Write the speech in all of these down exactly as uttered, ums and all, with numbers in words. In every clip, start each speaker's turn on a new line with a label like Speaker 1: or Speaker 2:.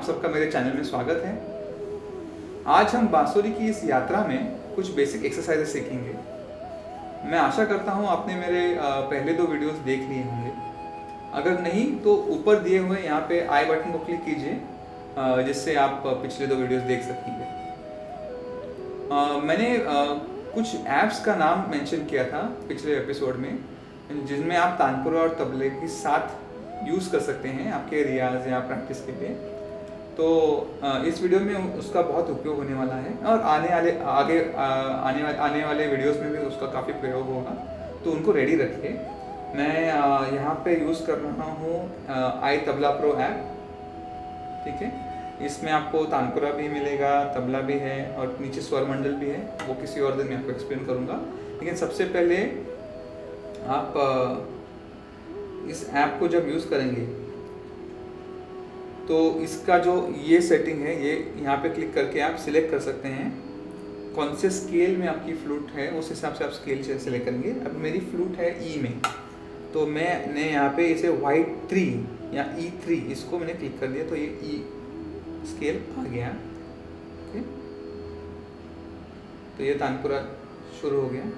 Speaker 1: आप सबका मेरे चैनल में स्वागत है। आज हम बांसुरी की इस यात्रा में कुछ बेसिक एक्सरसाइजेस सीखेंगे। मैं आशा करता हूँ आपने मेरे पहले दो वीडियोस देख लिए होंगे। अगर नहीं तो ऊपर दिए हुए यहाँ पे आई बटन को क्लिक कीजिए जिससे आप पिछले दो वीडियोस देख सकेंगे। मैंने कुछ ऐप्स का नाम मेंशन किया था पिछले एपिसोड में, जिनमें आप तानपुरा और तबले के साथ यूज़ कर सकते हैं आपके रियाज या प्रैक्टिस के लिए। तो इस वीडियो में उसका बहुत उपयोग होने वाला है और आने वाले आगे आने वाले आने वाले वीडियोस में भी उसका काफ़ी प्रयोग होगा, तो उनको रेडी रखिए। मैं यहाँ पे यूज़ कर रहा हूँ आई तबला प्रो ऐप, ठीक है। इसमें आपको तानपुरा भी मिलेगा, तबला भी है और नीचे स्वर मंडल भी है। वो किसी और दिन मैं आपको एक्सप्लेन करूँगा। लेकिन सबसे पहले आप इस ऐप को जब यूज़ करेंगे तो इसका जो ये सेटिंग है, ये यहाँ पे क्लिक करके आप सिलेक्ट कर सकते हैं कौन से स्केल में आपकी फ्लूट है, उस हिसाब से आप स्केल सेलेक्ट करेंगे। अब मेरी फ्लूट है ई में, तो मैंने यहाँ पे इसे वाइट थ्री या ई थ्री इसको मैंने क्लिक कर दिया, तो ये ई स्केल आ गया। ओके, तो ये तानपुरा शुरू हो गया।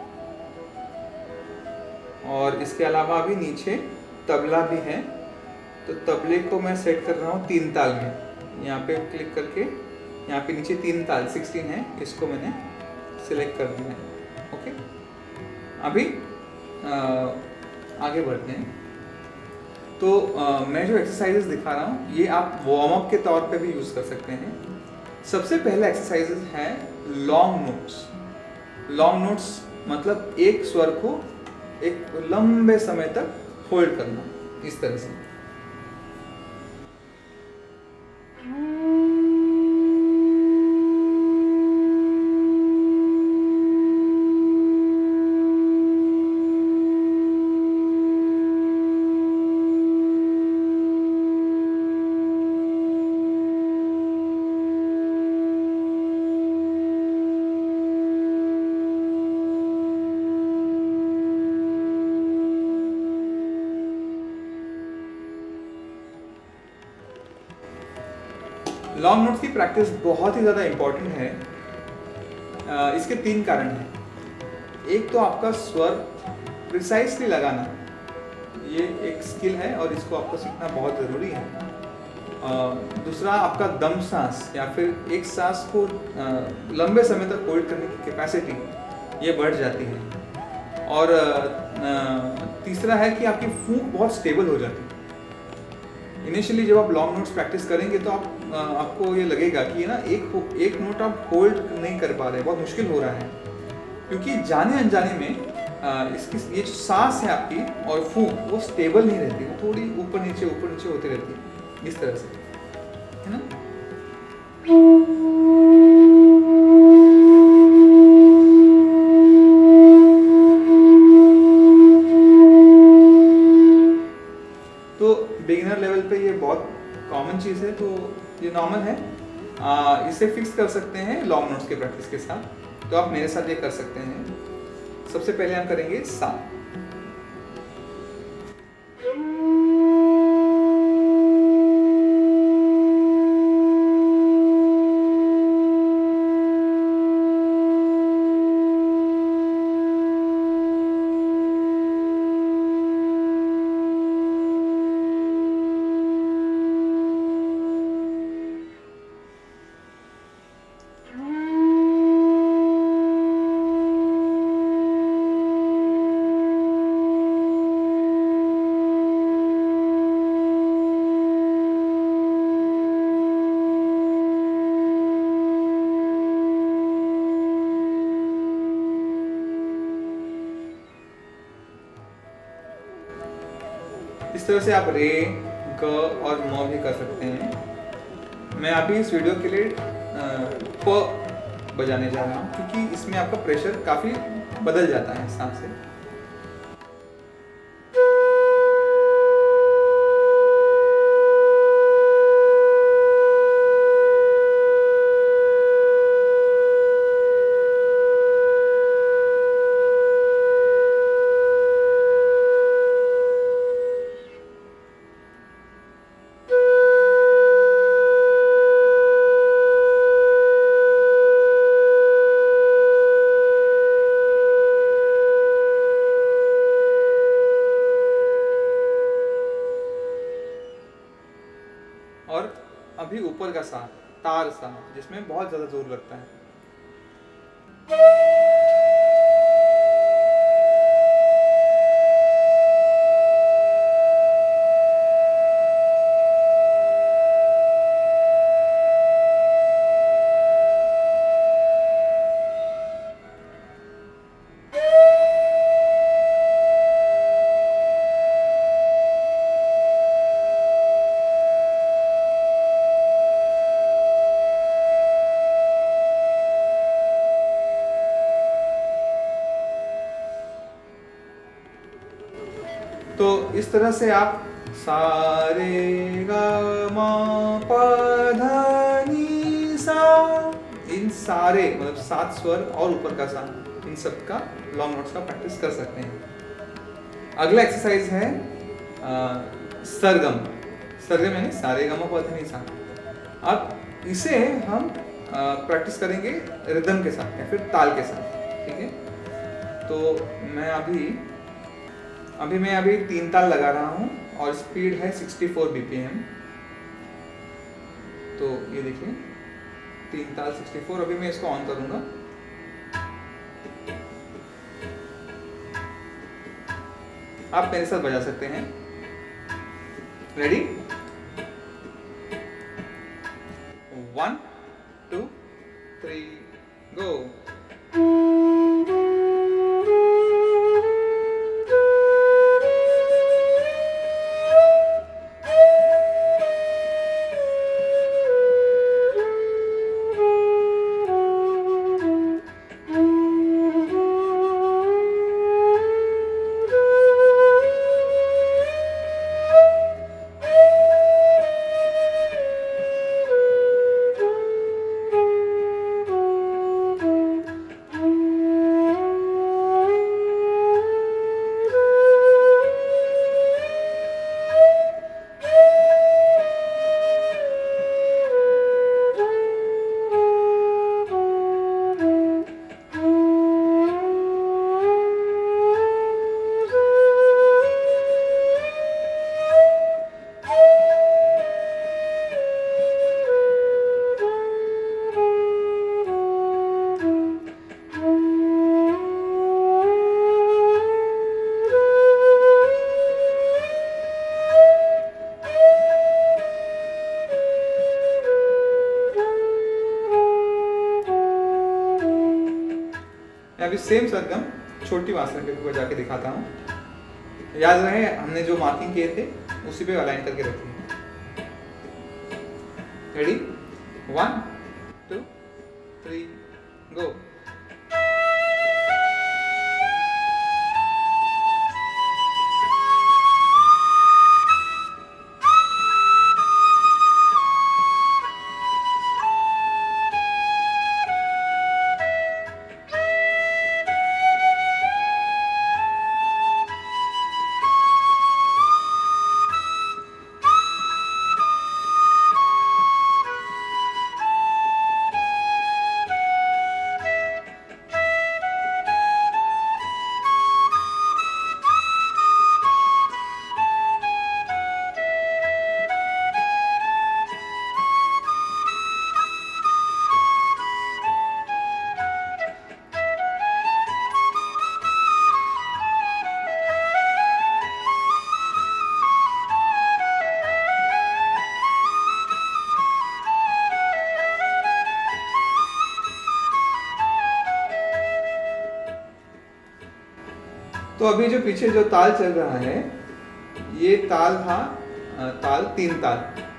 Speaker 1: और इसके अलावा अभी नीचे तबला भी है, तो तबले को मैं सेट कर रहा हूँ तीन ताल में। यहाँ पे क्लिक करके यहाँ पे नीचे तीन ताल सिक्सटीन है, इसको मैंने सिलेक्ट कर दिया है। ओके, अभी आ, आगे बढ़ते हैं। तो आ, मैं जो एक्सरसाइजेस दिखा रहा हूँ ये आप वार्म अप के तौर पे भी यूज़ कर सकते हैं। सबसे पहला एक्सरसाइजेस है लॉन्ग नोट्स। लॉन्ग नोट्स मतलब एक स्वर को एक लंबे समय तक होल्ड करना, इस तरह से। लॉन्ग नोट्स की प्रैक्टिस बहुत ही ज़्यादा इम्पॉर्टेंट है। आ, इसके तीन कारण हैं। एक तो आपका स्वर प्रिसाइसली लगाना, ये एक स्किल है और इसको आपको सीखना बहुत ज़रूरी है। आ, दूसरा आपका दम सांस या फिर एक सांस को आ, लंबे समय तक होल्ड करने की कैपेसिटी ये बढ़ जाती है। और आ, तीसरा है कि आपकी फूंक बहुत स्टेबल हो जाती है। इनिशियली जब आप लॉन्ग नोट्स प्रैक्टिस करेंगे तो आप आपको ये लगेगा कि ना एक एक नोट आप होल्ड नहीं कर पा रहे, बहुत मुश्किल हो रहा है, क्योंकि जाने अनजाने में आ, इसकी ये जो सांस है आपकी और फूंक वो स्टेबल नहीं रहती, वो थोड़ी ऊपर नीचे ऊपर नीचे होती रहती है, इस तरह से, है ना। तो बिगिनर लेवल पे ये बहुत कॉमन चीज़ है, तो ये नॉर्मल है। आ, इसे फिक्स कर सकते हैं लॉन्ग नोट्स के प्रैक्टिस के साथ। तो आप मेरे साथ ये कर सकते हैं। सबसे पहले हम करेंगे सा। इस तरह से आप रे, ग और म भी कर सकते हैं। मैं अभी इस वीडियो के लिए प बजाने जा रहा हूँ, क्योंकि इसमें आपका प्रेशर काफ़ी बदल जाता है सांस से। ऊपर का सा, तार सा, जिसमें बहुत ज़्यादा जोर लगता है। तो इस तरह से आप सा रे गा मा पा धा नी सा, इन सारे मतलब सात स्वर और ऊपर का सा, इन सब का लॉन्ग नोट्स का प्रैक्टिस कर सकते हैं। अगला एक्सरसाइज है आ, सरगम। सरगम यानी सा रे गा मा पा धा नी सा। अब इसे हम प्रैक्टिस करेंगे रिदम के साथ या फिर ताल के साथ, ठीक है। तो मैं अभी अभी मैं अभी तीन ताल लगा रहा हूँ और स्पीड है चौंसठ बीपीएम। तो ये देखिए तीन ताल चौंसठ, अभी मैं इसको ऑन करूंगा। आप मेरे साथ बजा सकते हैं। Ready? One two three go. अभी सेम सरगम छोटी मात्रा पे बजा के दिखाता हूँ। याद रहे हमने जो मार्किंग किए थे उसी पे अलाइन करके रखिए। Ready? One two three go. तो अभी जो पीछे जो ताल चल रहा है ये ताल था ताल तीन ताल।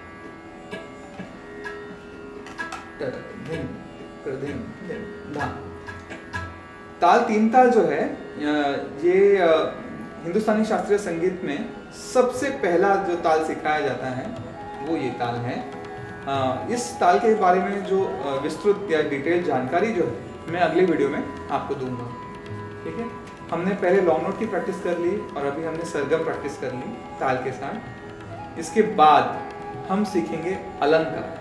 Speaker 1: ताल तीन ताल जो है ये हिंदुस्तानी शास्त्रीय संगीत में सबसे पहला जो ताल सिखाया जाता है वो ये ताल है। इस ताल के बारे में जो विस्तृत या डिटेल जानकारी जो है मैं अगले वीडियो में आपको दूंगा, ठीक है। हमने पहले लॉन्ग नोट की प्रैक्टिस कर ली और अभी हमने सरगम प्रैक्टिस कर ली ताल के साथ। इसके बाद हम सीखेंगे अलंकार।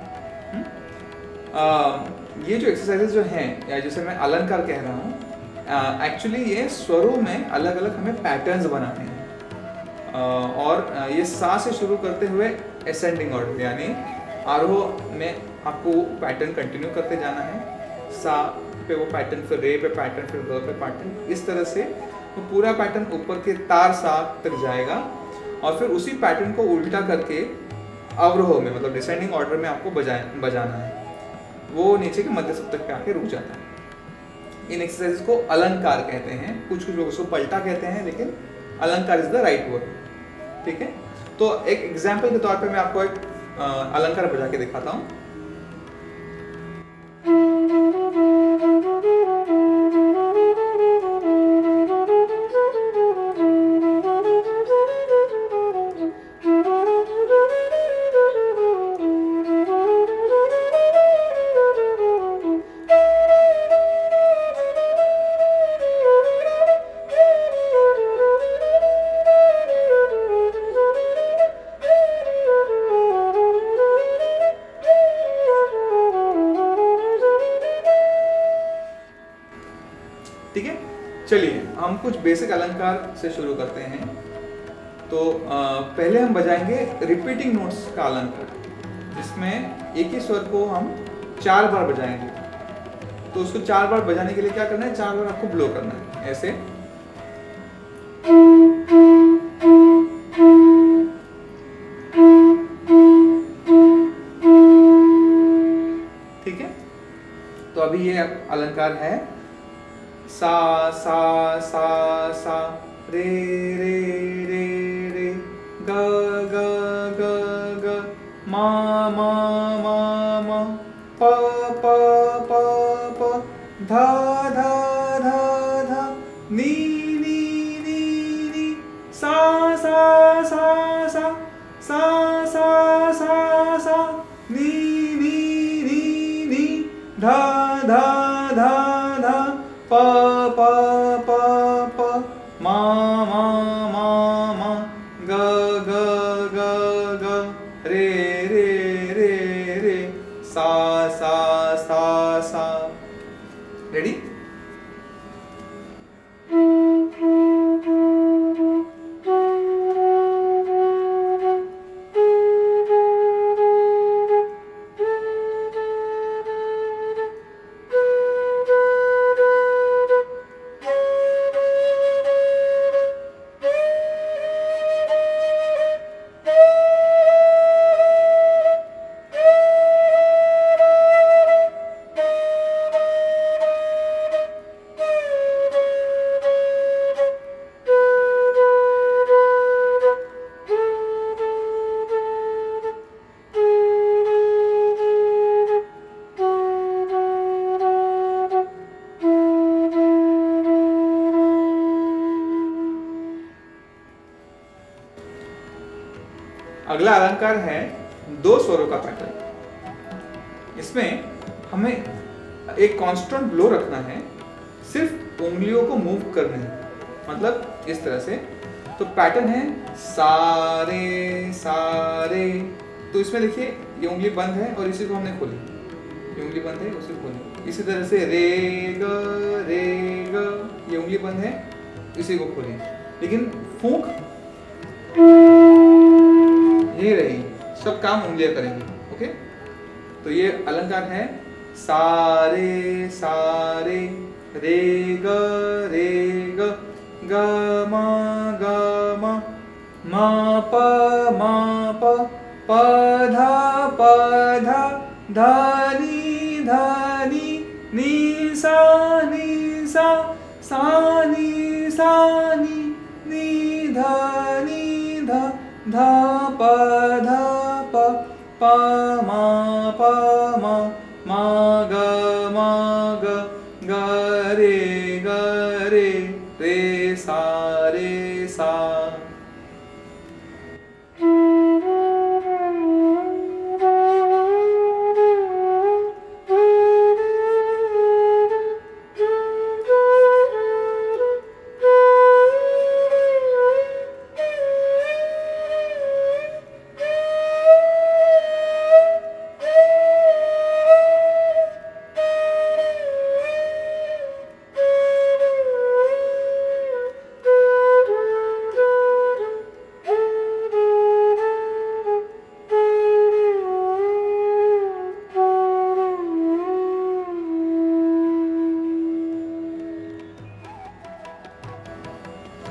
Speaker 1: ये जो एक्सरसाइजेज जो हैं या जैसे मैं अलंकार कह रहा हूँ, एक्चुअली ये स्वरों में अलग अलग हमें पैटर्न्स बनाने हैं। आ, और ये सा से शुरू करते हुए असेंडिंग ऑर्डर यानी आरोह में आपको पैटर्न कंटिन्यू करते जाना है, सा पे वो पैटर्न, फिर रे पे पैटर्न, फिर ग पे पैटर्न, इस तरह से वो तो पूरा पैटर्न ऊपर के तार सा तक जाएगा और फिर उसी पैटर्न को उल्टा करके अवरोह में मतलब डिसेंडिंग ऑर्डर में आपको बजा बजाना है, वो नीचे के मध्य सप्तक पे आके रुक जाता है। इन एक्सरसाइजेस को अलंकार कहते हैं, कुछ कुछ लोग उसको पलटा कहते हैं, लेकिन अलंकार इज द राइट वर्ड। ठीक है, तो एक एग्जाम्पल के तौर पे मैं आपको एक आ, अलंकार बजा के दिखाता हूँ। ठीक है, चलिए हम कुछ बेसिक अलंकार से शुरू करते हैं। तो आ, पहले हम बजाएंगे रिपीटिंग नोट्स का अलंकार, जिसमें एक ही स्वर को हम चार बार बजाएंगे। तो उसको चार बार बजाने के लिए क्या करना है, चार बार आपको ब्लो करना है ऐसे। ठीक है, तो अभी ये अलंकार है सा सा सा सा, रे रे रे रे, ग ग ग ग, मा मा मा मा, प प प प, धा धा धा धा, नी नी नी नी, सा सा सा सा, सा सा सा सा, नी नी नी नी, धा धा धा धा, प प प प, मा मा मा मा, ग ग ग ग, रे रे रे रे, सा सा सा सा। रेडी? अगला अलंकार है दो स्वरों का पैटर्न। इसमें हमें एक कांस्टेंट ब्लो रखना है, सिर्फ उंगलियों को मूव करने हैं, मतलब इस तरह से। तो पैटर्न है सारे सारे, तो इसमें देखिए ये उंगली बंद है और इसी को हमने खोली, ये उंगली बंद है उसी को खोली। इसी तरह से रे ग रे ग, ये उंगली बंद है इसी को खोली, लेकिन फूंक ये रही, सब काम उंगलियां करेंगी। ओके, तो ये अलंकार है सारे सारे, रे ग रे ग, ग म ग म, म प म प, प ध प ध, ध नि ध नि, नि सा नि सा, सा नि सा नि, नि ध नि ध, ध प ध प, प म प म, म ग म ग, ग रे ग रे, रे सा रे सा।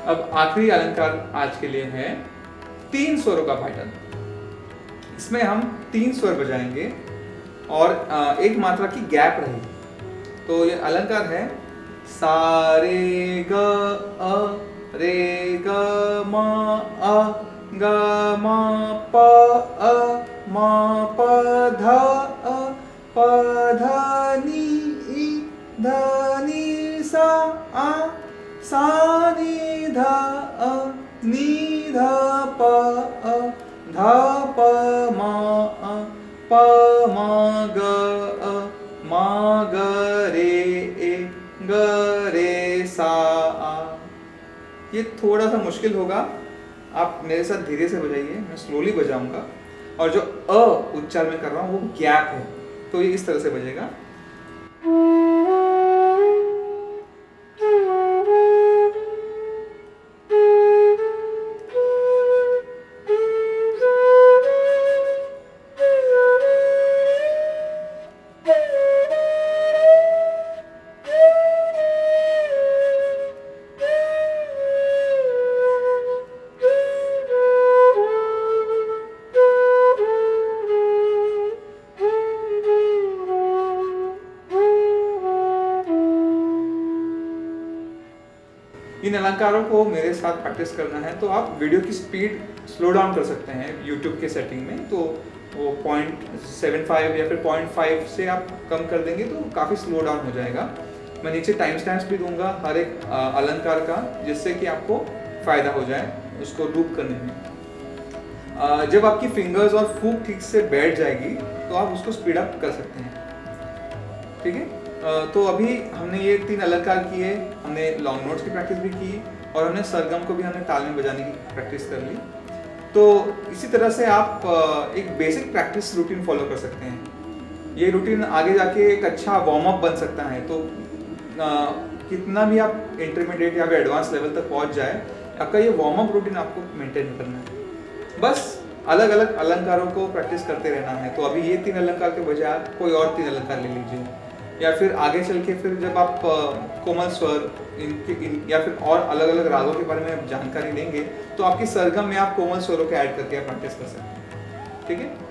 Speaker 1: अब आखिरी अलंकार आज के लिए है तीन स्वरों का पैटर्न। इसमें हम तीन स्वर बजाएंगे और एक मात्रा की गैप रहेगी। तो ये अलंकार है सा रे ग अ रे ग म अ ग म प अ म प ध अ प ध नि इ ध नि सा आ सा नि ध अ नि ध प अ ध प म अ प म ग अ म ग रे ए ग रे सा आ। ये थोड़ा सा मुश्किल होगा, आप मेरे साथ धीरे से बजाइए, मैं स्लोली बजाऊंगा और जो अ उच्चारण में कर रहा हूँ वो गैप है, तो ये इस तरह से बजेगा। इन अलंकारों को मेरे साथ प्रैक्टिस करना है तो आप वीडियो की स्पीड स्लो डाउन कर सकते हैं यूट्यूब के सेटिंग में। तो वो पॉइंट सेवन फाइव या फिर पॉइंट फाइव से आप कम कर देंगे तो काफ़ी स्लो डाउन हो जाएगा। मैं नीचे टाइम स्टैम्प्स भी दूंगा हर एक अलंकार का, जिससे कि आपको फ़ायदा हो जाए उसको लूप करने में। जब आपकी फिंगर्स और फूक ठीक से बैठ जाएगी तो आप उसको स्पीड अप कर सकते हैं। ठीक है, तो अभी हमने ये तीन अलंकार किए, हमने लॉन्ग नोट्स की प्रैक्टिस भी की और हमने सरगम को भी हमने ताल में बजाने की प्रैक्टिस कर ली। तो इसी तरह से आप एक बेसिक प्रैक्टिस रूटीन फॉलो कर सकते हैं। ये रूटीन आगे जाके एक अच्छा वार्म अप बन सकता है। तो आ, कितना भी आप इंटरमीडिएट या फिर एडवांस लेवल तक पहुंच जाए, आपका ये वार्म अप रूटीन आपको मेंटेन करना है। बस अलग अलग अलंकारों को प्रैक्टिस करते रहना है। तो अभी ये तीन अलंकार के बजाय कोई और तीन अलंकार ले लीजिए, या फिर आगे चल के फिर जब आप कोमल स्वर इनके इन या फिर और अलग अलग रागों के बारे में जानकारी लेंगे तो आपकी सरगम में आप कोमल स्वरों के ऐड करके आप प्रैक्टिस कर सकते हैं। ठीक है,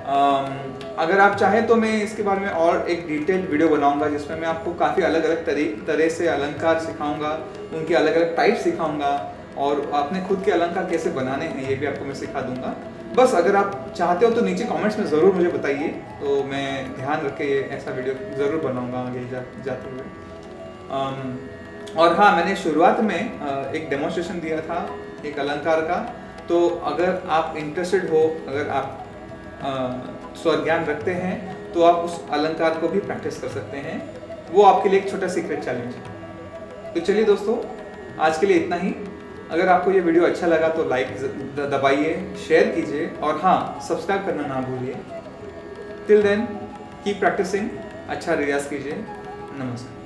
Speaker 1: अगर आप चाहें तो मैं इसके बारे में और एक डिटेल्ड वीडियो बनाऊंगा जिसमें मैं आपको काफ़ी अलग अलग तरह से अलंकार सिखाऊंगा, उनके अलग अलग टाइप सिखाऊंगा और अपने खुद के अलंकार कैसे बनाने हैं ये भी आपको मैं सिखा दूंगा। बस अगर आप चाहते हो तो नीचे कमेंट्स में ज़रूर मुझे बताइए, तो मैं ध्यान रख के ऐसा वीडियो ज़रूर बनाऊंगा आगे जा, जाते हुए। um, और हाँ, मैंने शुरुआत में एक डेमोन्स्ट्रेशन दिया था एक अलंकार का, तो अगर आप इंटरेस्टेड हो, अगर आप स्वर ज्ञान रखते हैं तो आप उस अलंकार को भी प्रैक्टिस कर सकते हैं। वो आपके लिए एक छोटा सीक्रेट चैलेंज है। तो चलिए दोस्तों, आज के लिए इतना ही। अगर आपको ये वीडियो अच्छा लगा तो लाइक दबाइए, शेयर कीजिए और हाँ, सब्सक्राइब करना ना भूलिए। टिल देन कीप प्रैक्टिसिंग, अच्छा रियाज कीजिए। नमस्कार।